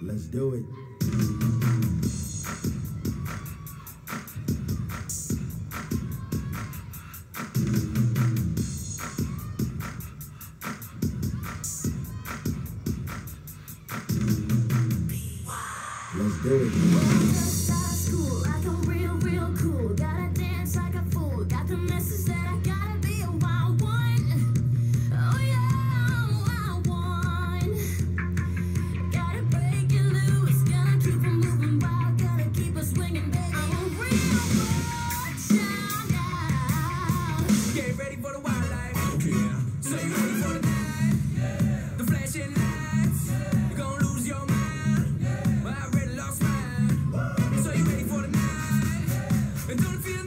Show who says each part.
Speaker 1: Let's do it. Let's do it.
Speaker 2: Just out of school, like I'm real cool. Gotta dance like a fool. Got the message that I gotta be a wild one. Oh yeah, I'm a wild one. Gotta break it loose. Gotta keep it moving wild. Gotta keep it swinging, baby. I'm a real wild child now.
Speaker 3: Get ready for the wildlife. Okay, yeah. So you ready for the night? Yeah. The flashing lights. Yeah. You're gonna lose your mind. Yeah. Well, I already lost mine. So you ready for the night? Yeah. And don't feel